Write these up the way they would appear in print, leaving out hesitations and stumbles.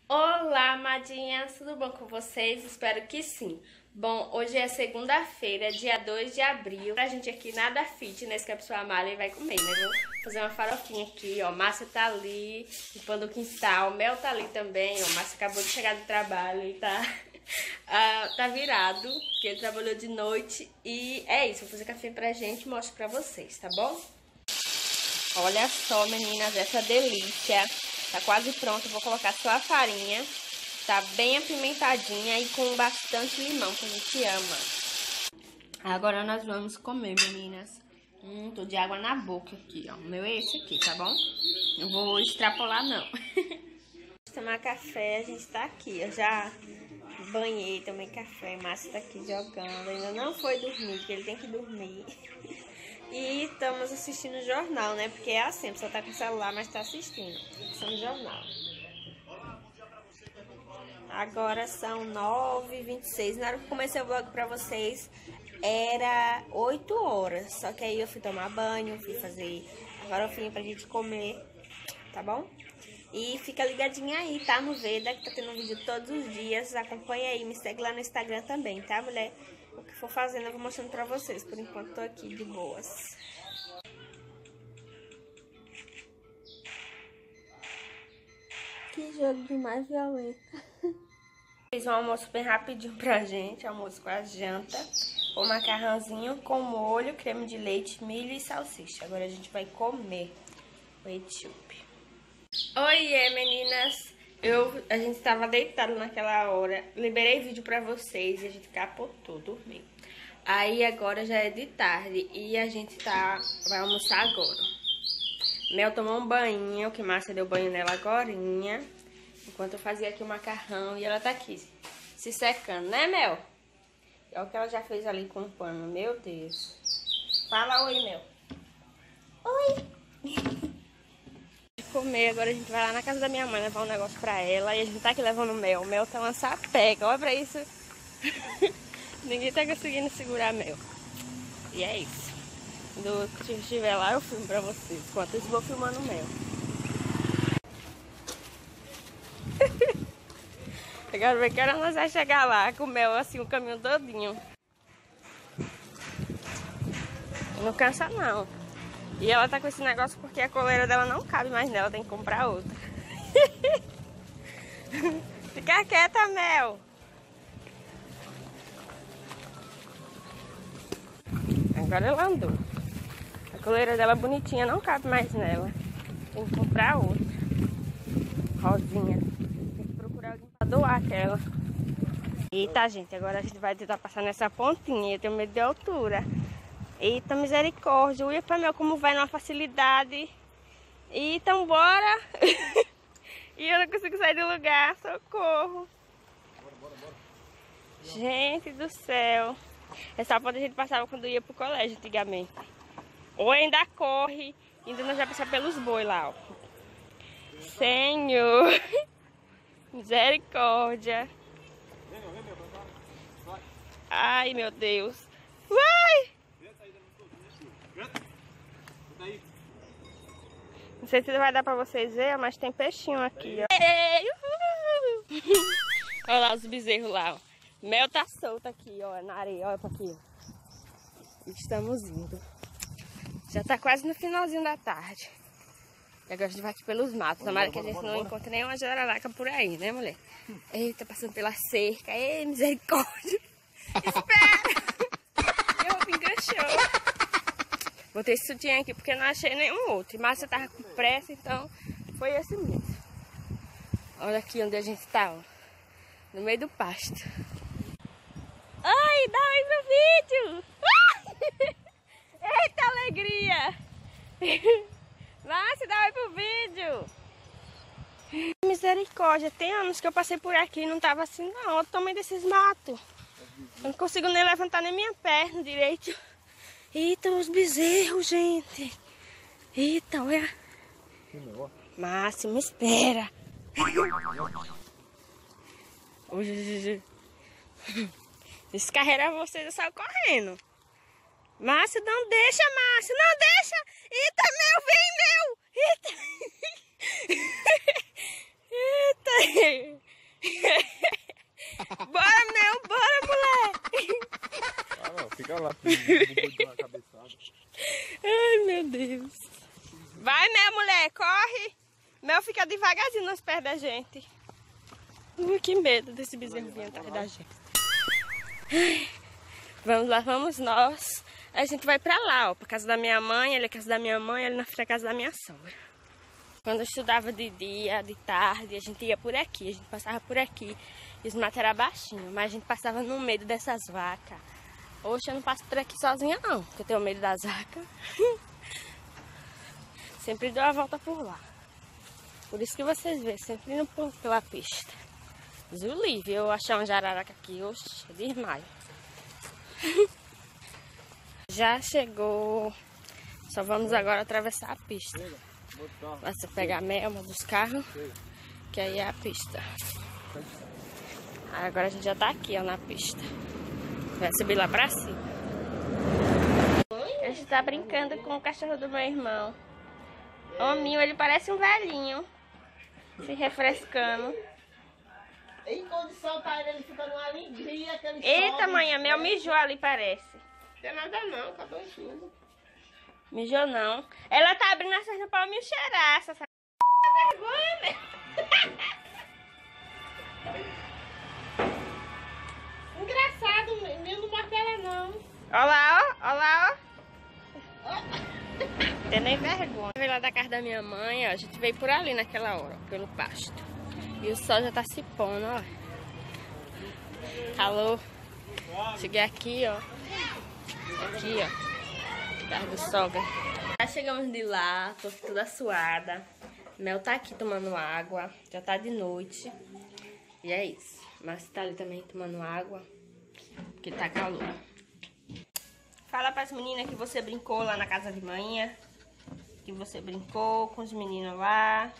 Olá, amadinhas, tudo bom com vocês? Espero que sim. Bom, hoje é segunda-feira, dia 2 de abril. Pra gente aqui nada fitness, que a pessoa Amália vai comer, né? Vou fazer uma farofinha aqui, ó. Márcia tá ali, limpando o quintal. Mel tá ali também, ó. Márcia acabou de chegar do trabalho e tá virado, porque ele trabalhou de noite. E é isso, vou fazer café pra gente e mostro pra vocês, tá bom? Olha só, meninas, essa delícia. Tá quase pronto, vou colocar só a farinha. Tá bem apimentadinha e com bastante limão, que a gente ama. Agora nós vamos comer, meninas. Tô de água na boca aqui, ó. O meu é esse aqui, tá bom? Não vou extrapolar, não. Tomar café, a gente tá aqui. Eu já banhei, tomei café. Márcio tá aqui jogando. Ainda não foi dormir, porque ele tem que dormir. E estamos assistindo o jornal, né? Porque é assim, a pessoa tá com o celular, mas tá assistindo. Assistindo o jornal. Agora são 9h26. Na hora que eu comecei o vlog pra vocês, era 8 horas. Só que aí eu fui tomar banho, fui fazer a farofinha pra gente comer, tá bom? E fica ligadinha aí, tá? No Veda, que tá tendo vídeo todos os dias. Acompanha aí, me segue lá no Instagram também, tá, mulher? O que for fazendo eu vou mostrando pra vocês. Por enquanto tô aqui de boas. Que jogo de mais violento. Fiz um almoço bem rapidinho pra gente. Almoço com a janta. O macarrãozinho com molho, creme de leite, milho e salsicha. Agora a gente vai comer o etíope. Oiê, meninas! A gente tava deitado naquela hora. Liberei vídeo pra vocês e a gente capotou, dormiu. Aí agora já é de tarde e a gente vai almoçar agora. Mel tomou um banho, que Márcia deu banho nela agorinha. Enquanto eu fazia aqui o macarrão e ela tá aqui se secando, né, Mel? Olha o que ela já fez ali com o pano, meu Deus. Fala oi, Mel. Oi! De comer, agora a gente vai lá na casa da minha mãe levar um negócio pra ela. E a gente tá aqui levando Mel. Mel tá uma sapeca, olha pra isso. Ninguém tá conseguindo segurar Mel. E é isso. Quando eu estiver lá eu filmo pra vocês. Enquanto isso vou filmando Mel. Eu quero ver que hora nós vamos chegar lá com Mel assim o caminho todinho. Não cansa não. E ela tá com esse negócio porque a coleira dela não cabe mais nela, tem que comprar outra. Fica quieta, Mel. Agora ela andou. A coleira dela bonitinha não cabe mais nela. Tem que comprar outra. Rosinha. Tem que procurar alguém pra doar aquela. Eita, gente, agora a gente vai tentar passar nessa pontinha. Eu tenho medo de altura. Eita, misericórdia. Olha pra Mel como vai numa facilidade. Então, bora. E eu não consigo sair do lugar. Socorro. Bora. Gente do céu. Essa ponte a gente passava quando ia pro colégio antigamente. Ou ainda corre. Ainda nós vai passar pelos bois lá, ó. Senhor. Misericórdia. Ai, meu Deus. Vai! Não sei se vai dar pra vocês verem, mas tem peixinho aqui, ó. Olha lá os bezerros lá, ó. Mel tá solta aqui, ó, na areia, olha pra aqui, ó. Estamos indo. Já tá quase no finalzinho da tarde. E agora a gente vai aqui pelos matos. Tomara que a gente não encontre nenhuma jararaca por aí, né, mulher? Eita, passando pela cerca. Ei, misericórdia. Espera! Minha roupa enganchou. Botei esse sutiã aqui porque não achei nenhum outro. E Márcia tava com pressa, então foi esse mesmo. Olha aqui onde a gente tá, ó. No meio do pasto. Oi, dá oi pro vídeo! Eita alegria! Márcia, dá oi pro vídeo! Misericórdia, tem anos que eu passei por aqui e não tava assim não. Olha o tamanho desses matos. Eu não consigo nem levantar nem minha perna direito. Eita, os bezerros, gente. Eita, olha. Máximo, espera. Descarregar vocês, eu saio correndo. Márcio, não deixa, Márcio, não deixa. Eita, Mel, vem, Mel. Eita. Eita. Bora, meu, bora, moleque. Ah, não, fica lá, com a cabeçada. Ai, meu Deus. Vai, meu, mulher, corre. Mel fica devagarzinho nos pés da gente. Que medo desse bezerro vir atrás da gente. Ai, vamos lá, vamos nós. A gente vai pra lá, ó, pra casa da minha mãe, ali é a casa da minha mãe, ali na frente é a casa da minha sogra. Quando eu estudava de dia, de tarde, a gente ia por aqui, a gente passava por aqui. E os matos eram baixinhos, mas a gente passava no medo dessas vacas. Hoje eu não passo por aqui sozinha não, porque eu tenho medo das vacas. Sempre dou a volta por lá. Por isso que vocês veem, sempre indo pela pista. Zulívio, eu achar um jararaca aqui, oxe, desmaio. Já chegou. Só vamos agora atravessar a pista. Basta pegar a Melma dos carros, que aí é a pista. Agora a gente já tá aqui, ó, na pista. Vai subir lá pra cima. A gente tá brincando com o cachorro do meu irmão. O Minho, ele parece um velhinho. Se refrescando. E quando solta ele fica numa alegria. Eita, mãe, a Mel mijou ali, parece. Não tem nada não, acabou tudo. Mijou não. Ela tá abrindo a pernas pra me cheirar, essa vergonha, né? Engraçado, menino não morde ela não. Olha lá, ó, olha lá, ó. Tem nem vergonha. Veio lá da casa da minha mãe, ó. A gente veio por ali naquela hora, ó, pelo pasto. E o sol já tá se pondo, ó. Calor. Cheguei aqui, ó. Aqui, ó. Casa do sogra. Já chegamos de lá, tô toda suada. Mel tá aqui tomando água. Já tá de noite. E é isso. Mas tá ali também tomando água. Porque tá calor. Fala pras meninas que você brincou lá na casa de manhã. Que você brincou com os meninos lá.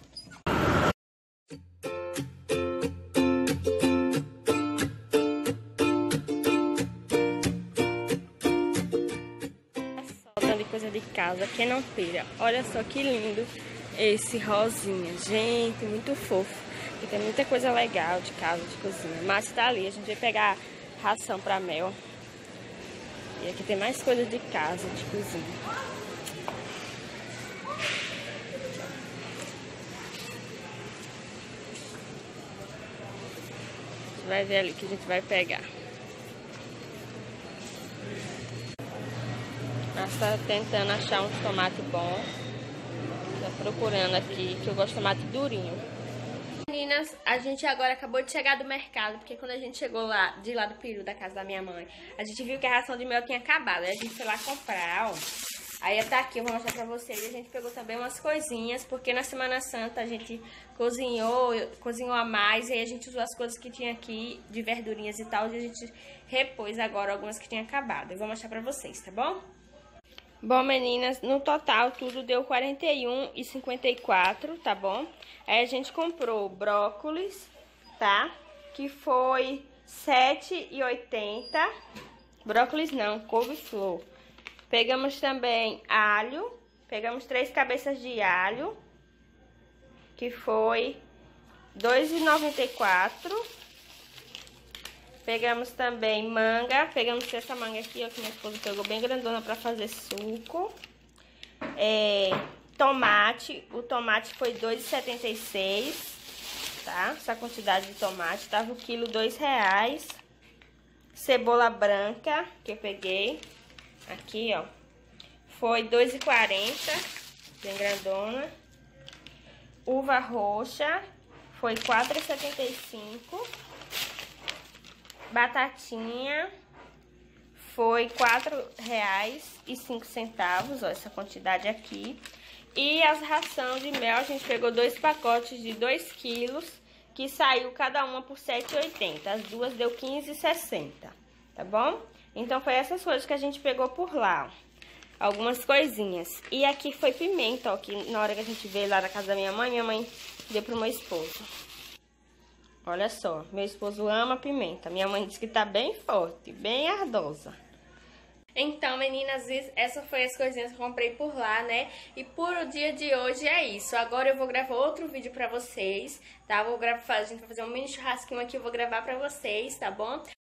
Faltando de coisa de casa, quem não pira. Olha só que lindo esse rosinha. Gente, muito fofo. E tem muita coisa legal de casa, de cozinha. Mas tá ali, a gente vai pegar ração pra Mel. E aqui tem mais coisas de casa, de cozinha. A gente vai ver ali que a gente vai pegar. Nós tá tentando achar uns tomates bons. Tá procurando aqui, que eu gosto de tomate durinho. Meninas, a gente agora acabou de chegar do mercado, porque quando a gente chegou lá, de lá do peru da casa da minha mãe, a gente viu que a ração de mel tinha acabado, aí a gente foi lá comprar, ó. Aí tá aqui, eu vou mostrar pra vocês, a gente pegou também umas coisinhas, porque na Semana Santa a gente cozinhou a mais, e aí a gente usou as coisas que tinha aqui, de verdurinhas e tal, e a gente repôs agora algumas que tinham acabado. Eu vou mostrar pra vocês, tá bom? Bom, meninas, no total tudo deu R$ 41,54, tá bom? Aí a gente comprou brócolis, tá? Que foi R$ 7,80. Brócolis não, couve-flor. Pegamos também alho, pegamos 3 cabeças de alho, que foi R$ 2,94. Pegamos também manga, pegamos essa manga aqui, ó, que minha esposa pegou bem grandona pra fazer suco. Tomate, o tomate foi R$ 2,76, tá? Essa quantidade de tomate, tava o quilo R$ 2,00. Cebola branca, que eu peguei, aqui, ó, foi R$ 2,40, bem grandona. Uva roxa, foi R$ 4,75. Batatinha foi R$ 4,05, ó, essa quantidade aqui. E as rações de mel, a gente pegou 2 pacotes de 2 quilos, que saiu cada uma por R$ 7,80. As duas deu R$ 15,60, tá bom? Então foi essas coisas que a gente pegou por lá, ó. Algumas coisinhas. E aqui foi pimenta, ó, que na hora que a gente veio lá na casa da minha mãe deu pro meu esposo. Olha só, meu esposo ama pimenta. Minha mãe disse que tá bem forte, bem ardosa. Então, meninas, essa foi as coisinhas que eu comprei por lá, né? E por o dia de hoje é isso. Agora eu vou gravar outro vídeo pra vocês, tá? A gente vai fazer um mini churrasquinho aqui, eu vou gravar pra vocês, tá bom?